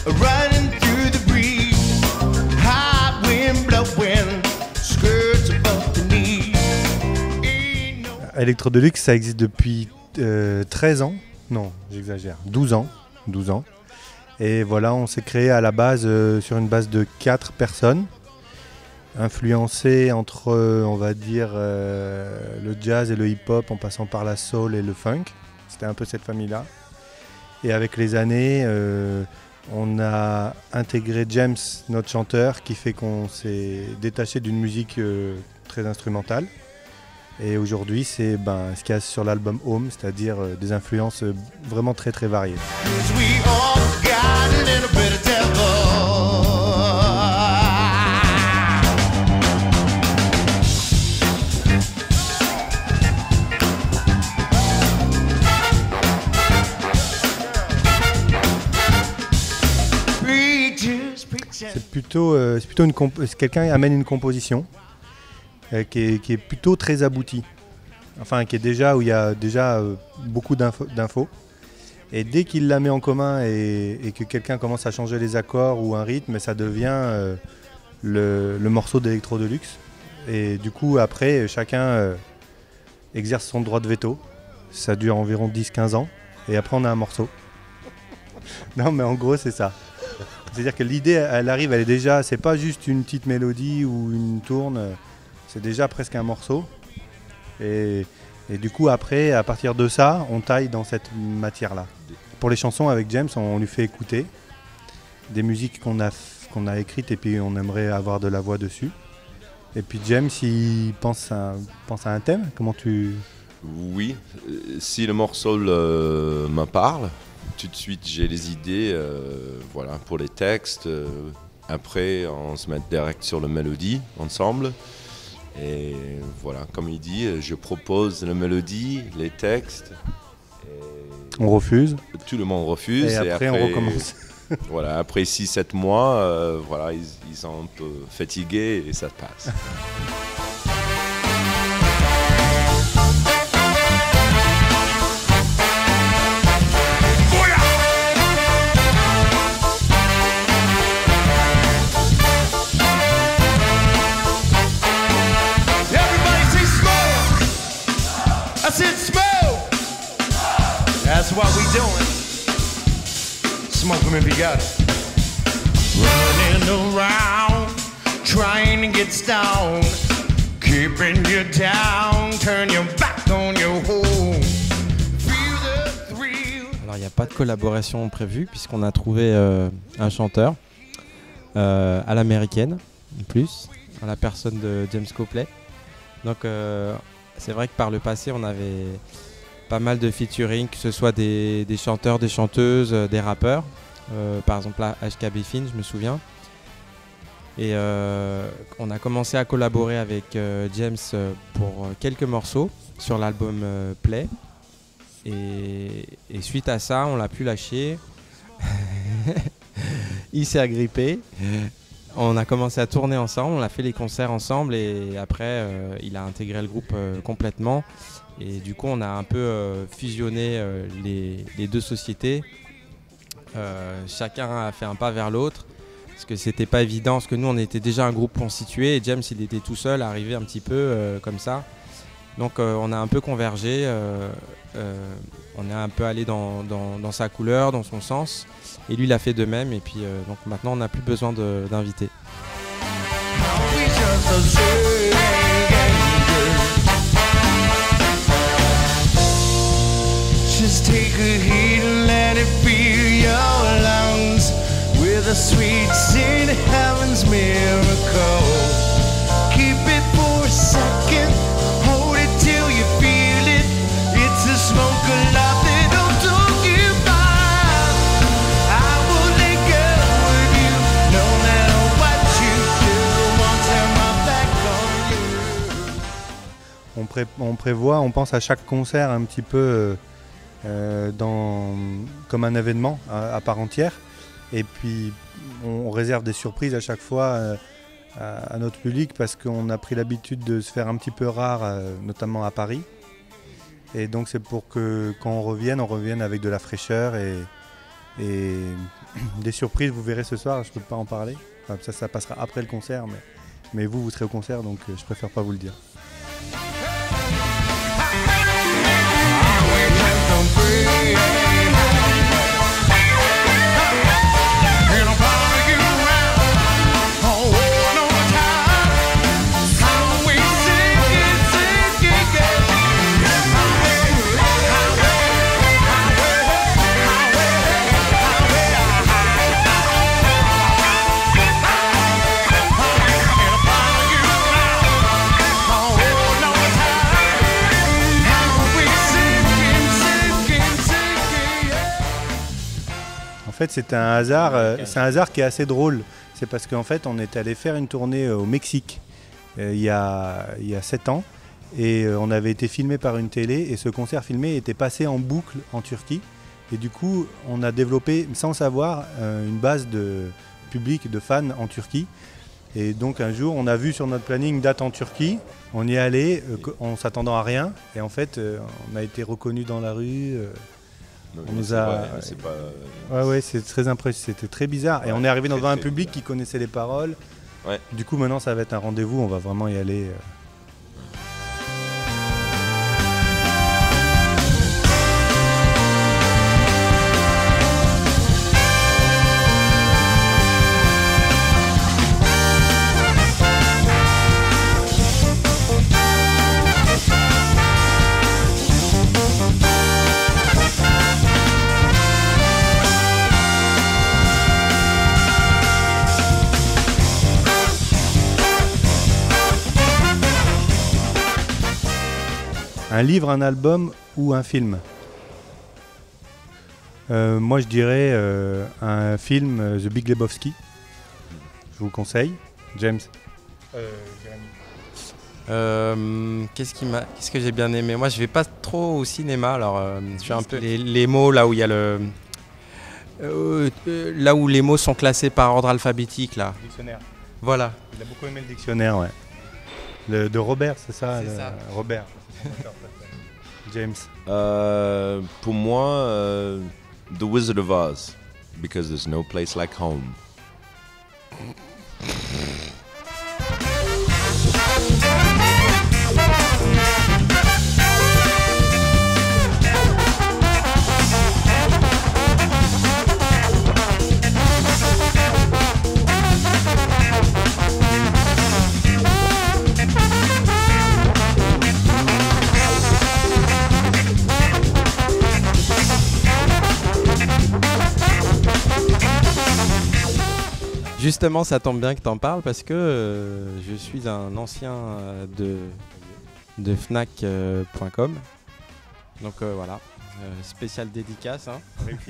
running through the breeze. Hot wind blowing, skirts above the knees. Ain't no Electro Deluxe, ça existe depuis 13 ans. Non, j'exagère. 12 ans. 12 ans. Et voilà, on s'est créé à la base sur une base de 4 personnes, influencées entre, on va dire, le jazz et le hip-hop, en passant par la soul et le funk. C'était un peu cette famille-là. Et avec les années, on a intégré James, notre chanteur, qui fait qu'on s'est détaché d'une musique très instrumentale. Et aujourd'hui, c'est ce qu'il y a sur l'album Home, c'est-à-dire des influences vraiment très très variées. 'cause we all got a little bit of devil. Preachers, preachers. C'est plutôt quelqu'un amène une composition qui est plutôt très aboutie. Enfin, où il y a déjà beaucoup d'infos. Et dès qu'il la met en commun et que quelqu'un commence à changer les accords ou un rythme, ça devient le morceau d'Electro Deluxe. Et du coup, après, chacun exerce son droit de veto. Ça dure environ 10-15 ans. Et après, on a un morceau. Non, mais en gros, c'est ça. C'est-à-dire que l'idée, elle arrive, elle est déjà... C'est pas juste une petite mélodie ou une tourne. C'est déjà presque un morceau. Et du coup, après, à partir de ça, on taille dans cette matière-là. Pour les chansons, avec James, on lui fait écouter des musiques qu'on a écrites et puis on aimerait avoir de la voix dessus. Et puis James, il pense à un thème. Comment tu... Oui, si le morceau me parle, tout de suite j'ai les idées voilà, pour les textes. Après, on se met direct sur la mélodie ensemble. Et voilà, comme il dit, je propose la mélodie, les textes. On refuse. Tout le monde refuse. Et après on recommence. Voilà, après 6-7 mois, voilà, ils sont un peu fatigués et ça passe. That's what we doing. Smoke 'em if you got it. Running around, trying to get stoned, keeping you down, turn your back on your home. Feel the thrill. Alors il n'y a pas de collaboration prévue puisqu'on a trouvé un chanteur à l'américaine, en plus, à la personne de James Copley. Donc c'est vrai que par le passé on avait pas mal de featuring, que ce soit des chanteurs, des chanteuses, des rappeurs. Par exemple là, HKB Finn, je me souviens. Et on a commencé à collaborer avec James pour quelques morceaux sur l'album Play. Et suite à ça, on l'a pu lâcher. Il s'est agrippé. On a commencé à tourner ensemble, on a fait les concerts ensemble et après il a intégré le groupe complètement. Et du coup on a un peu fusionné les deux sociétés. Chacun a fait un pas vers l'autre parce que c'était pas évident, parce que nous on était déjà un groupe constitué et James il était tout seul, arrivé un petit peu comme ça. Donc on a un peu convergé, on est un peu allé dans sa couleur, dans son sens. Et lui il a fait de même et puis donc maintenant on n'a plus besoin d'invités. Just take a heat and let it fill your lungs with a sweet St. Heaven's miracle. Keep it for a second, hold it till you feel it. It's the smoke of love that'll take you by. I will let go with you, no matter what you do. Won't turn my back on you. On prévoit, on pense à chaque concert un petit peu comme un événement à part entière. Et puis on réserve des surprises à chaque fois à notre public parce qu'on a pris l'habitude de se faire un petit peu rare, notamment à Paris. Et donc c'est pour que quand on revienne avec de la fraîcheur et des surprises, vous verrez ce soir, je peux pas en parler. Enfin, ça passera après le concert, mais vous serez au concert, donc je préfère pas vous le dire. En fait, c'est un hasard qui est assez drôle. C'est parce qu'en fait, on est allé faire une tournée au Mexique il y a 7 ans. Et on avait été filmé par une télé. Et ce concert filmé était passé en boucle en Turquie. Et du coup, on a développé, sans savoir, une base de public, de fans en Turquie. Et donc un jour, on a vu sur notre planning date en Turquie. On y est allé en s'attendant à rien. Et en fait, on a été reconnus dans la rue. On nous a. Ouais, c'est très impressionnant. C'était très bizarre. Ouais, et on est arrivé dans un public qui connaissait les paroles. Ouais. Du coup, maintenant, ça va être un rendez-vous. On va vraiment y aller. Un livre, un album ou un film? Moi je dirais un film, The Big Lebowski. Je vous le conseille. James. Qu'est-ce que j'ai bien aimé? Moi je vais pas trop au cinéma, alors je fais un peu les mots là où il y a là où les mots sont classés par ordre alphabétique là. Dictionnaire. Voilà. Il a beaucoup aimé le dictionnaire, ouais. De Robert, c'est ça? C'est ça. Robert. James. Pour moi, The Wizard of Oz, because there's no place like home. Justement, ça tombe bien que tu en parles parce que je suis un ancien de Fnac.com. Donc voilà, spécial dédicace. Hein.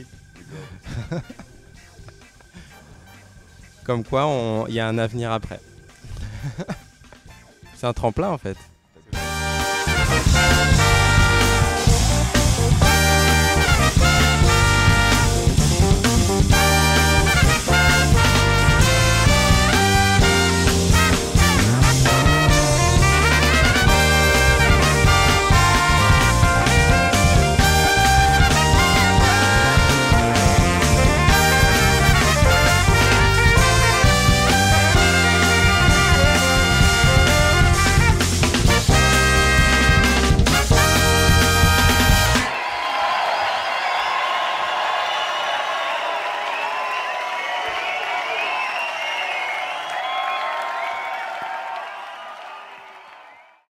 Comme quoi, il y a un avenir après. C'est un tremplin en fait.